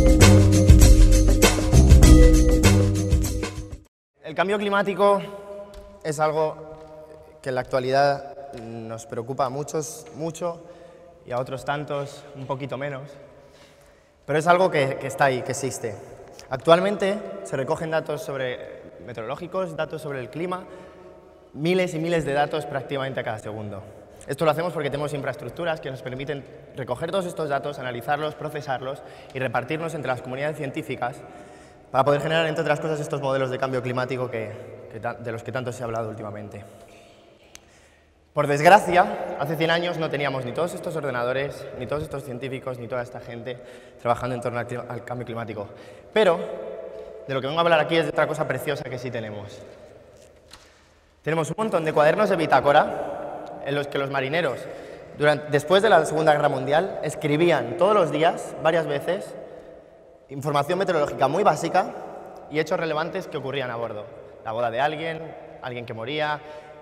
El cambio climático es algo que en la actualidad nos preocupa a muchos mucho y a otros tantos un poquito menos, pero es algo que está ahí, que existe. Actualmente se recogen datos meteorológicos, datos sobre el clima, miles y miles de datos prácticamente a cada segundo. Esto lo hacemos porque tenemos infraestructuras que nos permiten recoger todos estos datos, analizarlos, procesarlos y repartirlos entre las comunidades científicas para poder generar, entre otras cosas, estos modelos de cambio climático de los que tanto se ha hablado últimamente. Por desgracia, hace 100 años no teníamos ni todos estos ordenadores, ni todos estos científicos, ni toda esta gente trabajando en torno al cambio climático. Pero de lo que vengo a hablar aquí es de otra cosa preciosa que sí tenemos. Tenemos un montón de cuadernos de bitácora en los que los marineros, después de la Segunda Guerra Mundial, escribían todos los días, varias veces, información meteorológica muy básica y hechos relevantes que ocurrían a bordo. La boda de alguien que moría,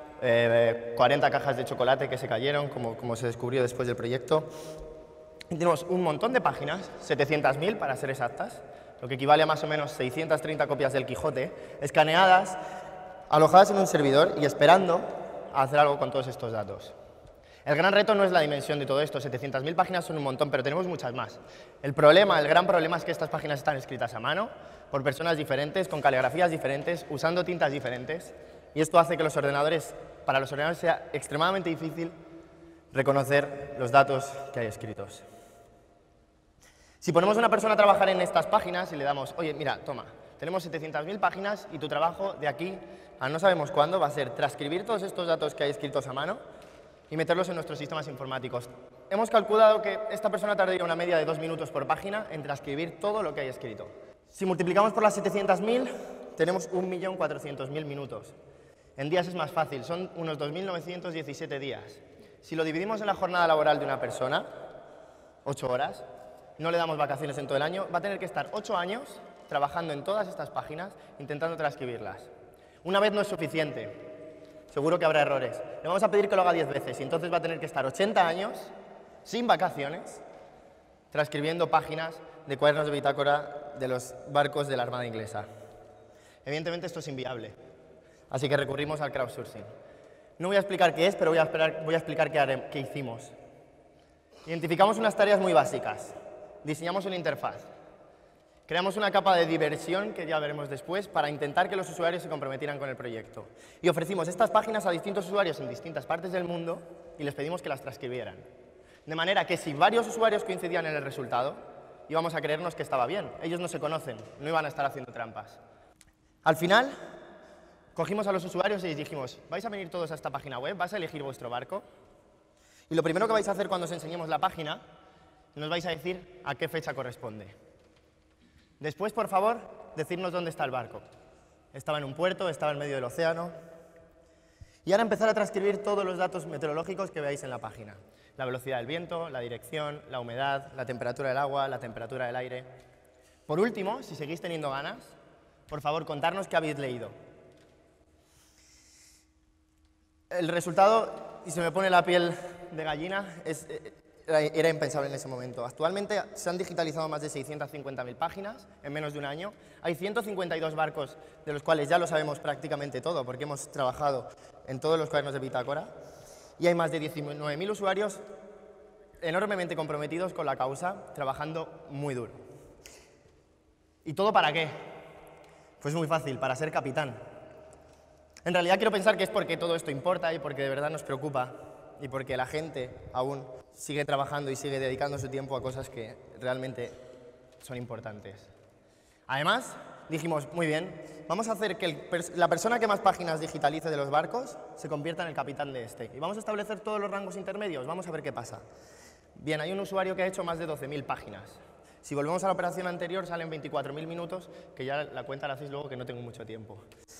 40 cajas de chocolate que se cayeron, como se descubrió después del proyecto. Y tenemos un montón de páginas, 700.000 para ser exactas, lo que equivale a más o menos 630 copias del Quijote, escaneadas, alojadas en un servidor y esperando a hacer algo con todos estos datos. El gran reto no es la dimensión de todo esto, 700.000 páginas son un montón, pero tenemos muchas más. El gran problema es que estas páginas están escritas a mano, por personas diferentes, con caligrafías diferentes, usando tintas diferentes, y esto hace que para los ordenadores sea extremadamente difícil reconocer los datos que hay escritos. Si ponemos a una persona a trabajar en estas páginas y le damos, oye, mira, toma, tenemos 700.000 páginas y tu trabajo de aquí a no sabemos cuándo va a ser transcribir todos estos datos que hay escritos a mano y meterlos en nuestros sistemas informáticos. Hemos calculado que esta persona tardaría una media de 2 minutos por página en transcribir todo lo que hay escrito. Si multiplicamos por las 700.000, tenemos 1.400.000 minutos. En días es más fácil, son unos 2.917 días. Si lo dividimos en la jornada laboral de una persona, 8 horas, no le damos vacaciones en todo el año, va a tener que estar 8 años trabajando en todas estas páginas, intentando transcribirlas. Una vez no es suficiente. Seguro que habrá errores. Le vamos a pedir que lo haga 10 veces y entonces va a tener que estar 80 años, sin vacaciones, transcribiendo páginas de cuadernos de bitácora de los barcos de la Armada inglesa. Evidentemente esto es inviable, así que recurrimos al crowdsourcing. No voy a explicar qué es, pero voy a explicar qué hicimos. Identificamos unas tareas muy básicas. Diseñamos una interfaz. Creamos una capa de diversión, que ya veremos después, para intentar que los usuarios se comprometieran con el proyecto. Y ofrecimos estas páginas a distintos usuarios en distintas partes del mundo y les pedimos que las transcribieran. De manera que si varios usuarios coincidían en el resultado, íbamos a creernos que estaba bien. Ellos no se conocen, no iban a estar haciendo trampas. Al final, cogimos a los usuarios y les dijimos, vais a venir todos a esta página web, vais a elegir vuestro barco y lo primero que vais a hacer cuando os enseñemos la página, nos vais a decir a qué fecha corresponde. Después, por favor, decirnos dónde está el barco. Estaba en un puerto, estaba en medio del océano. Y ahora empezar a transcribir todos los datos meteorológicos que veáis en la página. La velocidad del viento, la dirección, la humedad, la temperatura del agua, la temperatura del aire. Por último, si seguís teniendo ganas, por favor, contarnos qué habéis leído. El resultado, y se me pone la piel de gallina, era impensable en ese momento. Actualmente se han digitalizado más de 650.000 páginas en menos de un año. Hay 152 barcos, de los cuales ya lo sabemos prácticamente todo, porque hemos trabajado en todos los cuadernos de bitácora. Y hay más de 19.000 usuarios enormemente comprometidos con la causa, trabajando muy duro. ¿Y todo para qué? Pues muy fácil, para ser capitán. En realidad quiero pensar que es porque todo esto importa y porque de verdad nos preocupa y porque la gente aún sigue trabajando y sigue dedicando su tiempo a cosas que realmente son importantes. Además, dijimos, muy bien, vamos a hacer que la persona que más páginas digitalice de los barcos se convierta en el capitán de este. Y vamos a establecer todos los rangos intermedios, vamos a ver qué pasa. Bien, hay un usuario que ha hecho más de 12.000 páginas. Si volvemos a la operación anterior, salen 24.000 minutos, que ya la cuenta la hacéis luego, que no tengo mucho tiempo.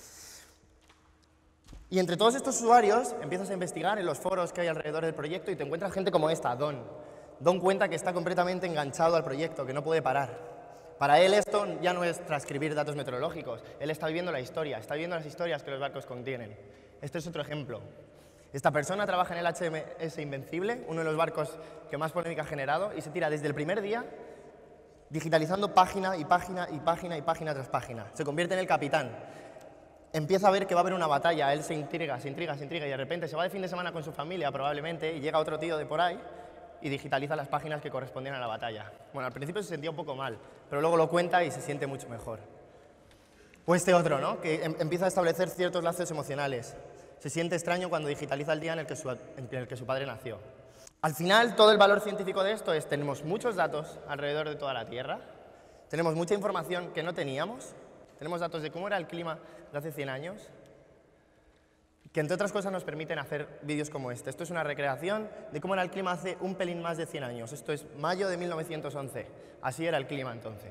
Y entre todos estos usuarios empiezas a investigar en los foros que hay alrededor del proyecto y te encuentras gente como esta, Don. Don cuenta que está completamente enganchado al proyecto, que no puede parar. Para él esto ya no es transcribir datos meteorológicos, él está viviendo la historia, está viviendo las historias que los barcos contienen. Este es otro ejemplo. Esta persona trabaja en el HMS Invencible, uno de los barcos que más polémica ha generado, y se tira desde el primer día digitalizando página y página y página y página tras página. Se convierte en el capitán. Empieza a ver que va a haber una batalla, él se intriga y de repente se va de fin de semana con su familia probablemente y llega otro tío de por ahí y digitaliza las páginas que correspondían a la batalla. Bueno, al principio se sentía un poco mal, pero luego lo cuenta y se siente mucho mejor. O este otro, ¿no? Que empieza a establecer ciertos lazos emocionales. Se siente extraño cuando digitaliza el día en el que su padre nació. Al final, todo el valor científico de esto es, tenemos muchos datos alrededor de toda la Tierra, tenemos mucha información que no teníamos, tenemos datos de cómo era el clima de hace 100 años, que entre otras cosas nos permiten hacer vídeos como este. Esto es una recreación de cómo era el clima hace un pelín más de 100 años. Esto es mayo de 1911. Así era el clima entonces.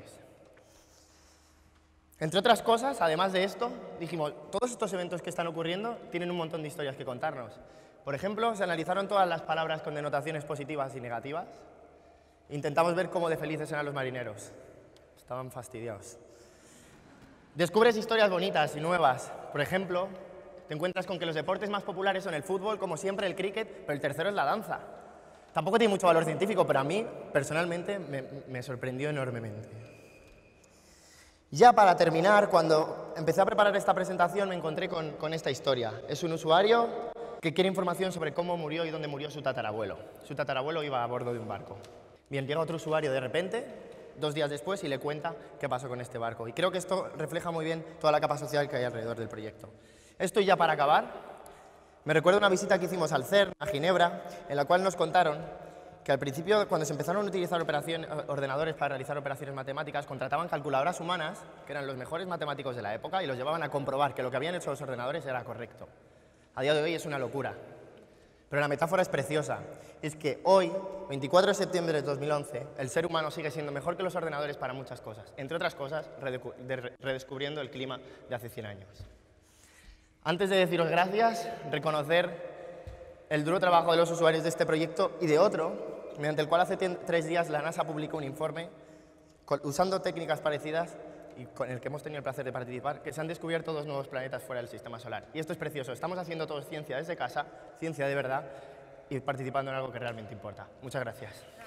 Entre otras cosas, además de esto, dijimos, todos estos eventos que están ocurriendo tienen un montón de historias que contarnos. Por ejemplo, se analizaron todas las palabras con denotaciones positivas y negativas. Intentamos ver cómo de felices eran los marineros. Estaban fastidiados. Descubres historias bonitas y nuevas. Por ejemplo, te encuentras con que los deportes más populares son el fútbol, como siempre, el cricket, pero el tercero es la danza. Tampoco tiene mucho valor científico, pero a mí, personalmente, me sorprendió enormemente. Ya para terminar, cuando empecé a preparar esta presentación, me encontré con esta historia. Es un usuario que quiere información sobre cómo murió y dónde murió su tatarabuelo. Su tatarabuelo iba a bordo de un barco. Bien, llega otro usuario de repente, 2 días después, y le cuenta qué pasó con este barco. Y creo que esto refleja muy bien toda la capa social que hay alrededor del proyecto. Esto ya para acabar, me recuerdo una visita que hicimos al CERN, a Ginebra, en la cual nos contaron que al principio, cuando se empezaron a utilizar ordenadores para realizar operaciones matemáticas, contrataban calculadoras humanas, que eran los mejores matemáticos de la época, y los llevaban a comprobar que lo que habían hecho los ordenadores era correcto. A día de hoy es una locura. Pero la metáfora es preciosa. Es que hoy, 24 de septiembre de 2011, el ser humano sigue siendo mejor que los ordenadores para muchas cosas. Entre otras cosas, redescubriendo el clima de hace 100 años. Antes de deciros gracias, reconocer el duro trabajo de los usuarios de este proyecto y de otro, mediante el cual hace 3 días la NASA publicó un informe usando técnicas parecidas y con el que hemos tenido el placer de participar, que se han descubierto 2 nuevos planetas fuera del sistema solar. Y esto es precioso. Estamos haciendo todos ciencia desde casa, ciencia de verdad, y participando en algo que realmente importa. Muchas gracias.